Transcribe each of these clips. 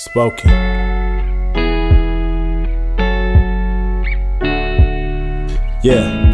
Spoken. Yeah.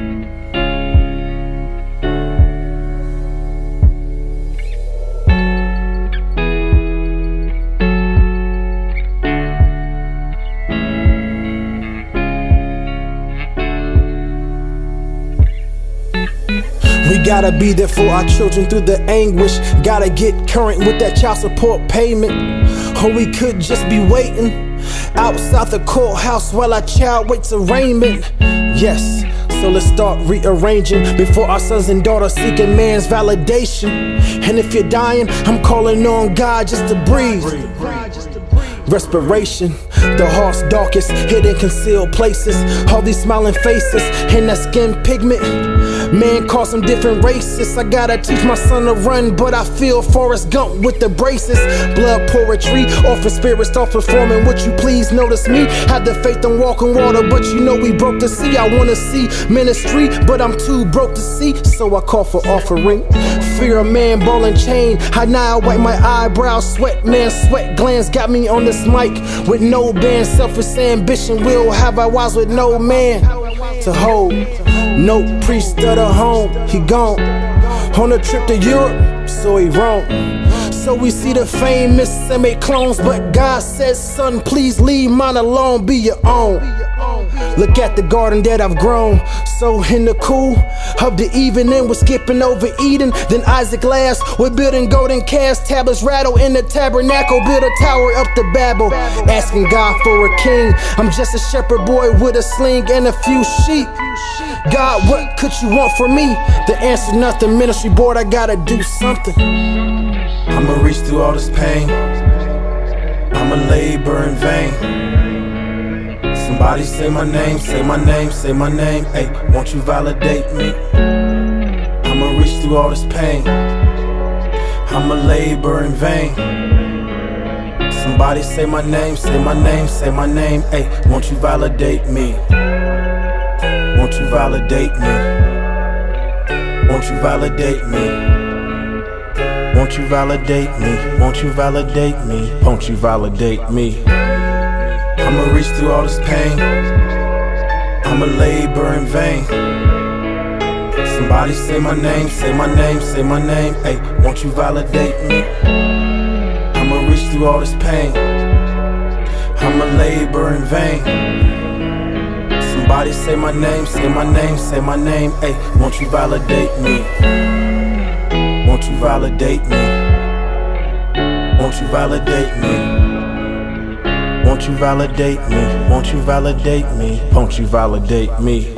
We gotta be there for our children through the anguish. Gotta get current with that child support payment. Or we could just be waiting outside the courthouse while our child waits arraignment. Yes, so let's start rearranging before our sons and daughters seeking man's validation. And if you're dying, I'm calling on God just to breathe. Respiration, the heart's darkest, hidden, concealed places. All these smiling faces and that skin pigment. Man calls them different races. I gotta teach my son to run, but I feel Forrest Gump with the braces. Blood poetry, orphan spirits start performing. Would you please notice me? Had the faith in walking water, but you know we broke the sea. I wanna see ministry, but I'm too broke to see, so I call for offering. Fear a man, ball and chain. I now wipe my eyebrows, sweat, man, sweat glands got me on this mic with no band. Selfish ambition will have our wives with no man to hold. No priest of the home, he gone on a trip to Europe, so he wrong. So we see the famous and make clones, but God says, son, please leave mine alone, be your own. Look at the garden that I've grown. So in the cool of the evening, we're skipping over Eden. Then Isaac last, we're building golden calves. Tablets rattle in the tabernacle, build a tower up to Babel. Asking God for a king. I'm just a shepherd boy with a sling and a few sheep. God, what could you want from me? The answer, nothing. Ministry board, I gotta do something. I'ma reach through all this pain. I'ma labor in vain. Somebody say my name, say my name, say my name. Hey, won't you validate me? I'ma reach through all this pain. I'ma labor in vain. Somebody say my name, say my name, say my name. Hey, won't you validate me? Won't you validate me? Won't you validate me? Won't you validate me? Won't you validate me? Won't you validate me? I'ma reach through all this pain. I'ma labor in vain. Somebody say my name, say my name, say my name. Hey, won't you validate me? I'ma reach through all this pain. I'ma labor in vain. Somebody say my name, say my name, say my name. Hey, won't you validate me? Won't you validate me? Won't you validate me? Won't you validate me? Won't you validate me? Won't you validate me?